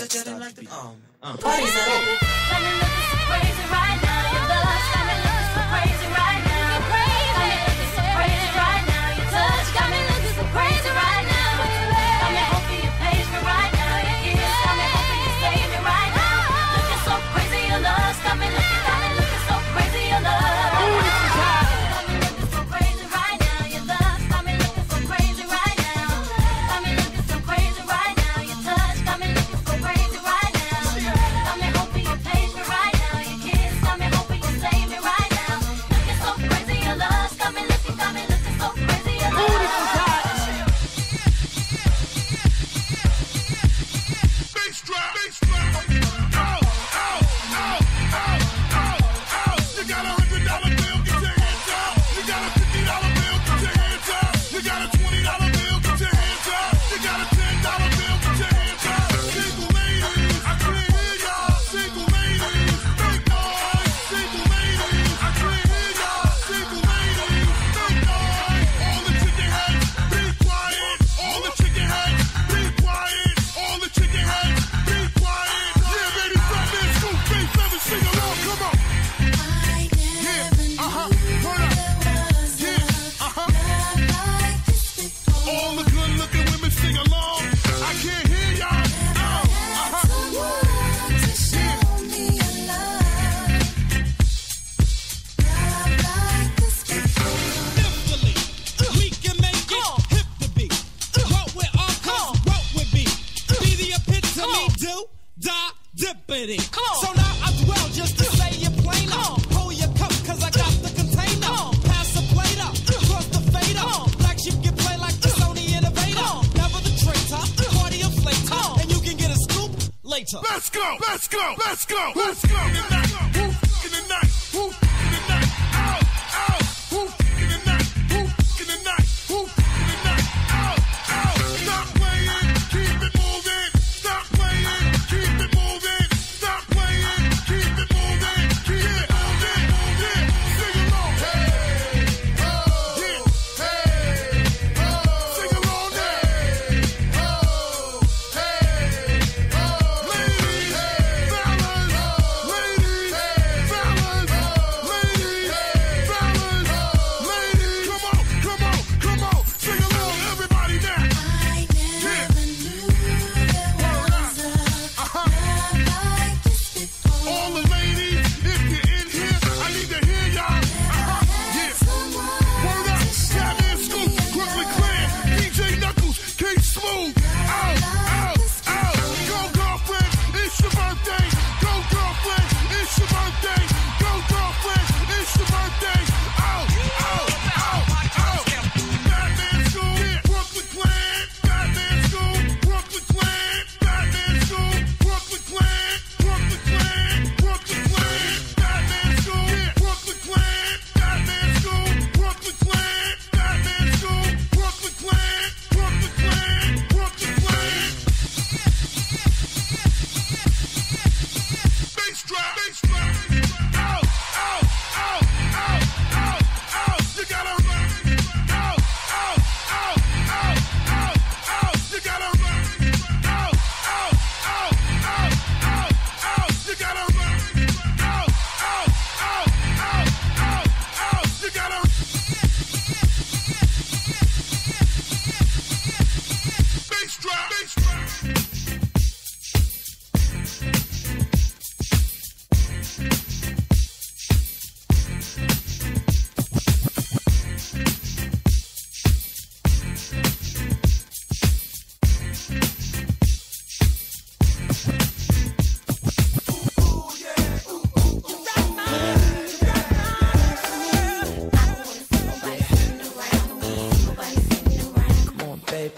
got it like the Party's up. Got me looking so crazy right now. Your love's got me looking so crazy right now. Got me looking so crazy right now. Your touch got me looking so crazy right now. Got me hoping you page me right now. Your kiss got me hoping you save me right now. Looking so crazy, your love's got me looking so crazy, your love. So now I dwell just to say it plainer. Hold your cup, cause I got the container. Pass the plate up, cross the fader. Black sheep can play like the Sony Innovator. Never the traitor, party of flater. And you can get a scoop later. Let's go, let's go, let's go, let's go. In the night, in the night, in the night, out, out, in the night, in the night, in the night, out, out. Stop playing, keep it moving. Stop playing, keep it moving. Stop playing, keep it moving. Keep it moving, moving. Sing along, hey, oh, yeah, hey, oh. Sing along, hey, oh, hey, oh. Ladies, fellas, ladies, fellas, ladies, fellas, ladies. Come on, come on, sing along, everybody now. I never knew there was a love like this before. All the ladies, if you're in here, I need to hear y'all. Yeah. Word up, Batman Scoop, Brooklyn Clan, DJ Knuckles, K Smooth. Out, out, out. Go girlfriend, it's your birthday. Go girlfriend, it's your birthday. Go girlfriend, it's your birthday. Out, out, out, out. Batman Scoop, Brooklyn Clan. Batman Scoop, Brooklyn Clan. Batman Scoop, Brooklyn Clan. Brooklyn Clan, Brooklyn Clan. Batman Scoop, Brooklyn Clan. Batman Scoop, Brooklyn Clan. Batman Scoop, Brooklyn Clan. Brooklyn Clan, Brooklyn Clan. Bass drop, bass drop. Out, out, out, out, out, out. You gotta run. Out, out, out, out, out, out. You gotta run. Out, out, out, out, out, out. You gotta run. Out, out, out, out, out, out. You gotta. Bass drop, bass drop. Come on, baby.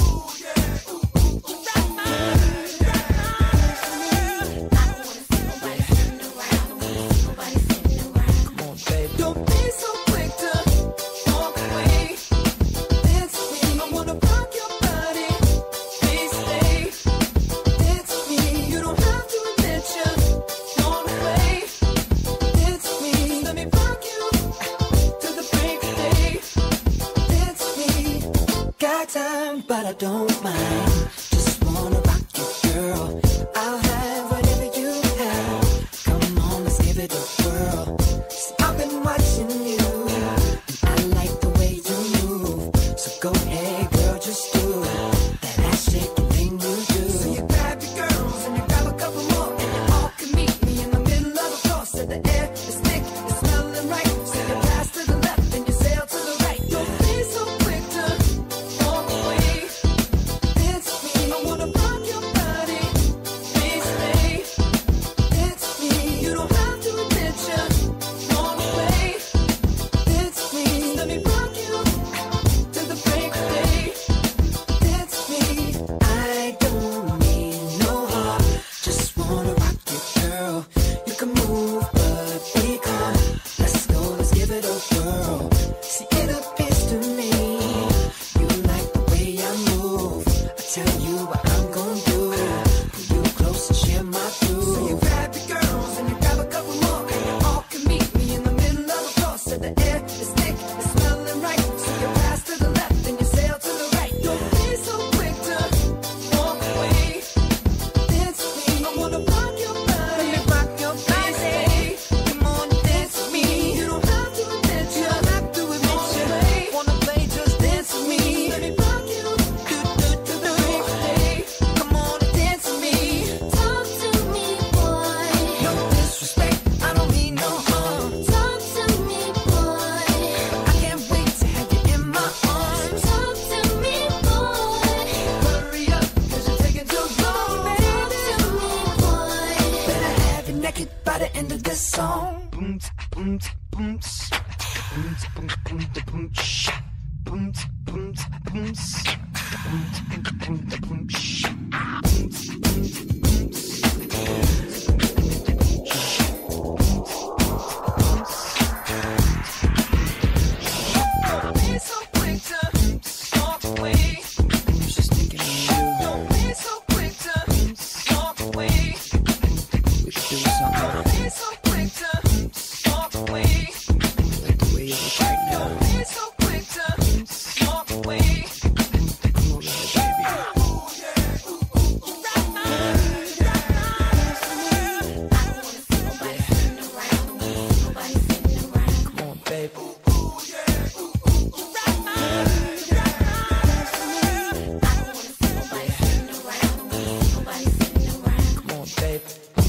Come on, baby. Don't be so quick to walk away. It's me. I wanna rock your body. Please stay. It's me. You don't have to admit you're gone away. It's me. Let me rock you to the break of day. It's me. Got time, but I don't mind. Just wanna rock you, girl. I make a move, but be calm. Let's go, let's give it a whirl. See, it appears to me you like the way I move. I tell you what I'm gonna do. Pull you close and share my groove. So you grab your girls and you grab a couple more, and you all can meet me in the middle of the floor. So the air is thick, it's smelling right. So you pass to the left and you sail to the right. Don't be so quick to walk away. Dance with me, I wanna rock your body. Let me rock your body. Come on, dance with me. You don't have to admit you. Don't have to admit you. Wanna play, just dance with me. Let me rock you. Come on and dance with me. Talk to me, boy. No disrespect, I don't mean no harm. Talk to me, boy. I can't wait to have you in my arms. Talk to me, boy. Hurry up, cause you're taking too long, Talk baby. to me, boy. Better have you naked by the end of this song. Boom, boom, boom, boom, boom, boom, boom, shh. Boom, boom, boom, boom, boom, boom, shh. Boom, Don't be so quick to walk away. Just thinking of you. Don't be so quick to walk away. We could do something. Don't be so quick to walk away. Like the way you look right now. Don't be so quick to walk away. Come over here, baby. Come on, baby. Come on, baby.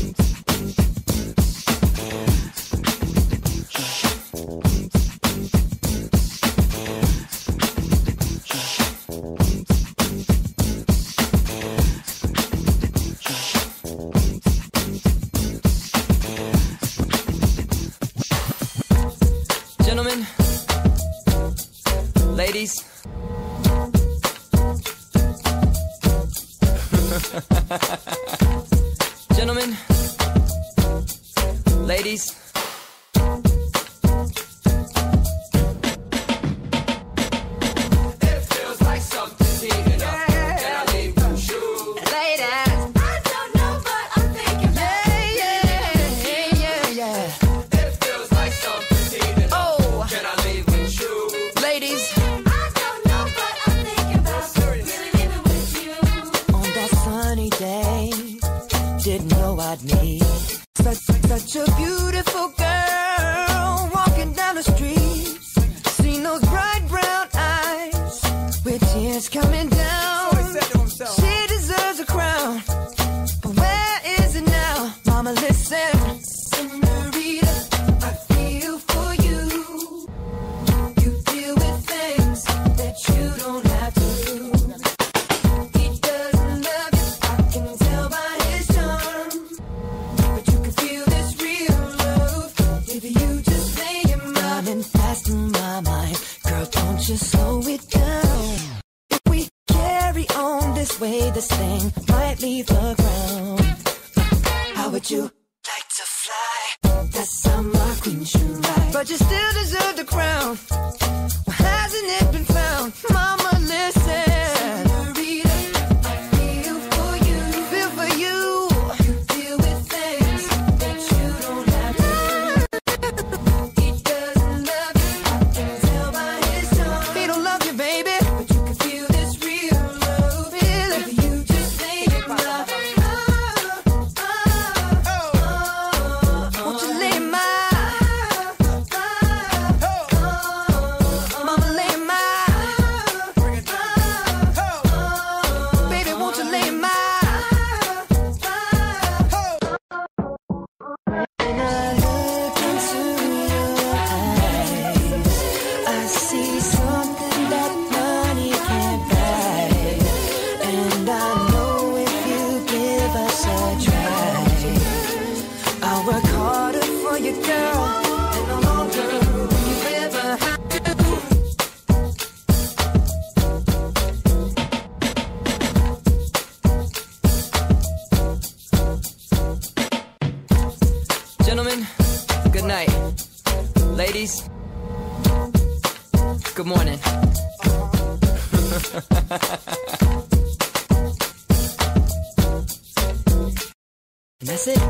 Gentlemen, ladies, gentlemen, ladies. It feels like something's heating up. Can I leave them shoes? Ladies. I don't know, but I'm thinking about It feels like something's heating up. Oh. Can I leave with shoes? Ladies, I don't know, but I'm thinking about really living with you. on that sunny day, didn't know I'd meet such a beautiful girl walking down the street. Seen those bright brown eyes with tears coming down. She deserves a crown, but where is it now? Mama, listen, Senorita, I feel for you. You deal with things that you don't have to. He doesn't love you, I can tell by his charm. But you can feel this real love if you just lay your mind and fast in my mind. Girl, don't you slow it down. If we carry on this way, this thing might leave the ground. How would you like to fly? That's how my queen should ride. But you still deserve the crown. Well, hasn't it been found? Mama, listen. Senorita, I feel for you. Feel for you. You deal with things that you don't have to. He doesn't love you, I can tell by his tone. He don't love you, baby, but you can feel this real love. Feel it. If you just say it loud. Won't you lay my Mama, lay my baby, won't you lay my when I look into your eyes, I see something that money can't buy. And I know if you give us a try, I'll work harder for you, girl, and no longer will you ever have to. Gentlemen, good night. Ladies, good morning. And that's it.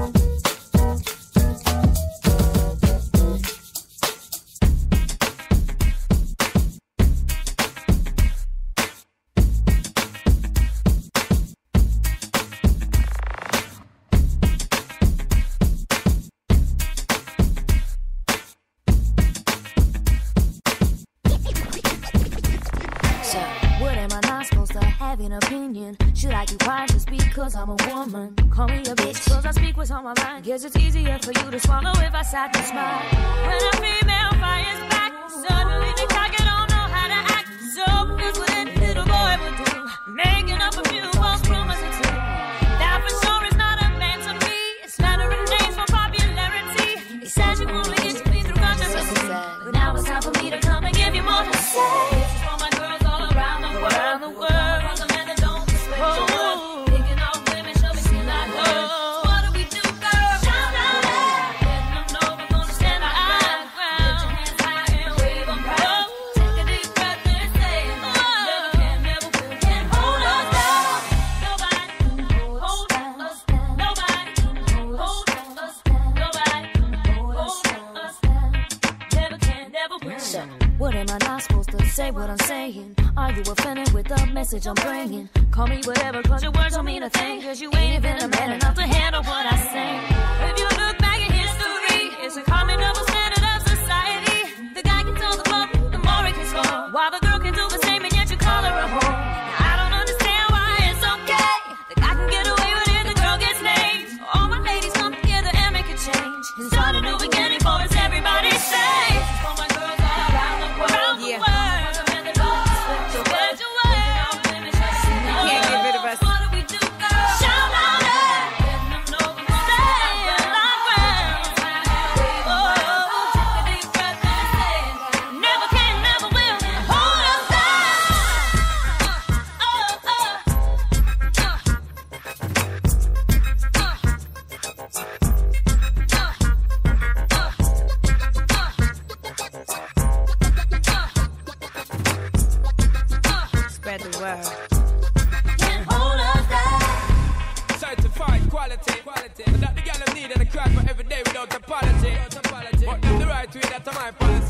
What am I not supposed to have an opinion? Should I keep quiet just because I'm a woman? Call me a bitch cause I speak what's on my mind. Guess it's easier for you to swallow if I sat and smile. When a female fires back, suddenly the cocky don't know how to act. So here's what a little boy would do, making up a few false promises too. That for sure is not a man to me. It's slattering names for popularity. He says you only get to me through controversy, but now it's time for me to come and give you more to say. This is for my girls all around the world. Around the world. For the men that don't respect your worth. Picking off women, show me see like her. What do we do, girl? Shout out loud. Letting them know we're gonna stand our ground. Put your hands high and wave them proud. Take a deep breath and say, never can, never will, can hold us down. Nobody can hold us down. Nobody can hold us down. Nobody can hold us down. Never can, never will. What am I not supposed to say what I'm saying? Are you offended with the message I'm bringing? Call me whatever cause your words don't mean a thing. Cause you ain't even a man enough to handle what I say. If you look back at history, it's a common double standard of society. The guy can tell the club, the more he can score, while the girl can do the same and yet you call her a whore. Now, I don't understand why it's okay. The guy can get away with it, the girl gets named. All my ladies come together and make a change. And start a new beginning for us, everybody say. This is for my girls all around the world. Yeah. For the men that don't respect your word. Can't get rid of us. What do we do, girl? Shout out loud. Letting them know we're gonna stand our ground. Oh, take a deep breath and say, never can, never will, hold us Spread the word. can't hold us down. Certified quality. But that the girl need and the cry for every day without apology. But them the right way, that's my policy.